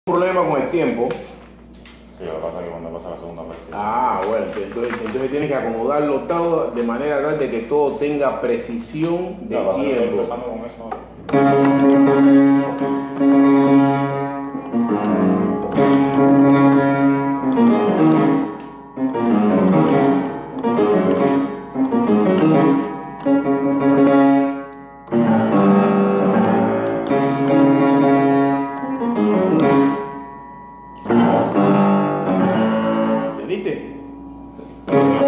problema con el tiempo. Sí, lo que pasa es que cuando pasa la segunda vez. Bueno, entonces tienes que acomodarlo todo de manera tal de que todo tenga precisión de Estoy tiempo. empezando con eso. ¿Entendiste?